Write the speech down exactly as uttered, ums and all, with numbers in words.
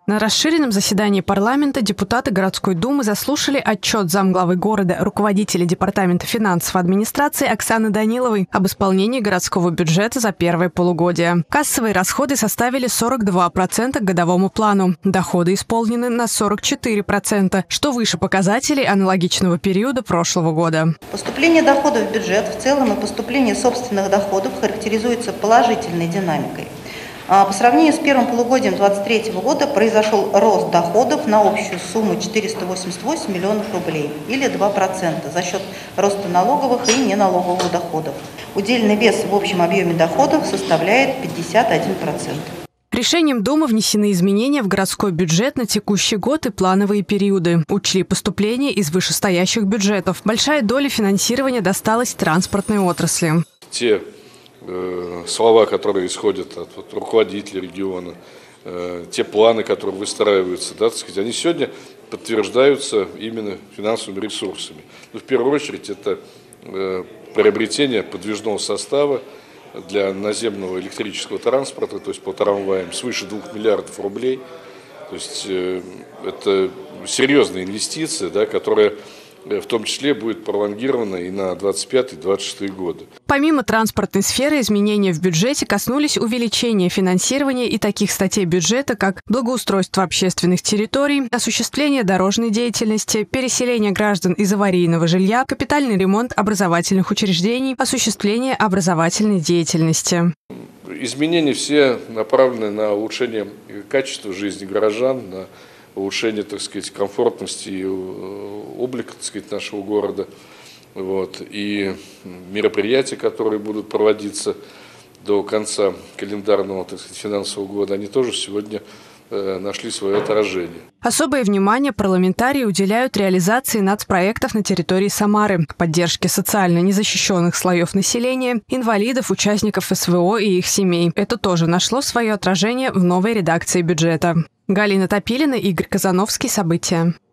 На расширенном заседании парламента депутаты городской думы заслушали отчет замглавы города, руководителя департамента финансов администрации Оксаны Даниловой об исполнении городского бюджета за первое полугодие. Кассовые расходы составили сорок два процента к годовому плану. Доходы исполнены на сорок четыре процента, что выше показателей аналогичного периода прошлого года. Поступление доходов в бюджет в целом и поступление собственных доходов характеризуется положительной динамикой. По сравнению с первым полугодием две тысячи двадцать третьего года произошел рост доходов на общую сумму четыреста восемьдесят восемь миллионов рублей или два процента за счет роста налоговых и неналоговых доходов. Удельный вес в общем объеме доходов составляет пятьдесят один процент. Решением Думы внесены изменения в городской бюджет на текущий год и плановые периоды. Учли поступления из вышестоящих бюджетов. Большая доля финансирования досталась транспортной отрасли. Те э, слова, которые исходят от вот, руководителя региона, э, те планы, которые выстраиваются, да, так сказать, они сегодня подтверждаются именно финансовыми ресурсами. Ну, в первую очередь это э, приобретение подвижного состава для наземного электрического транспорта, то есть по трамваям, свыше двух миллиардов рублей. То есть э, это серьезная инвестиция, да, которая в том числе будет пролонгирована и на двадцать пятый — двадцать шестый годы. Помимо транспортной сферы, изменения в бюджете коснулись увеличения финансирования и таких статей бюджета, как благоустройство общественных территорий, осуществление дорожной деятельности, переселение граждан из аварийного жилья, капитальный ремонт образовательных учреждений, осуществление образовательной деятельности. Изменения все направлены на улучшение качества жизни горожан, на улучшение, так сказать, комфортности и облика, так сказать, нашего города. Вот. И мероприятия, которые будут проводиться до конца календарного, так сказать, финансового года, они тоже сегодня э, нашли свое отражение. Особое внимание парламентарии уделяют реализации нацпроектов на территории Самары, к поддержке социально незащищенных слоев населения, инвалидов, участников СВО и их семей. Это тоже нашло свое отражение в новой редакции бюджета. Галина Топилина, Игорь Казановский. События.